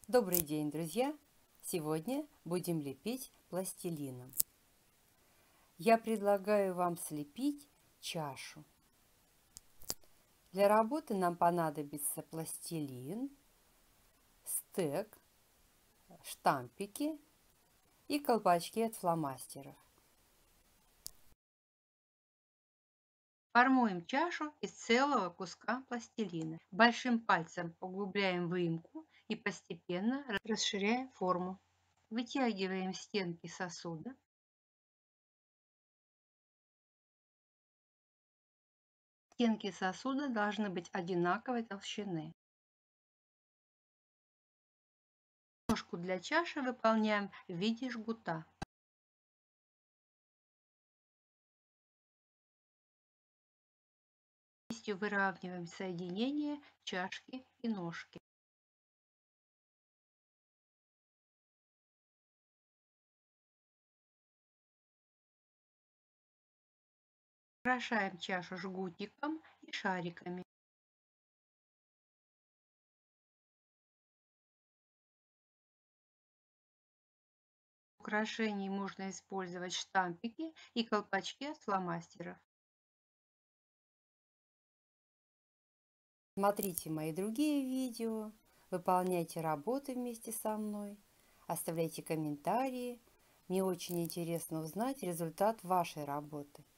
Добрый день, друзья! Сегодня будем лепить пластилином. Я предлагаю вам слепить чашу. Для работы нам понадобится пластилин, стек, штампики и колпачки от фломастеров. Формуем чашу из целого куска пластилина. Большим пальцем углубляем выемку и постепенно расширяем форму. Вытягиваем стенки сосуда. Стенки сосуда должны быть одинаковой толщины. Ножку для чаши выполняем в виде жгута. Кистью выравниваем соединение чашки и ножки. Украшаем чашу жгутиком и шариками. В украшении можно использовать штампики и колпачки от фломастеров. Смотрите мои другие видео, выполняйте работы вместе со мной, оставляйте комментарии. Мне очень интересно узнать результат вашей работы.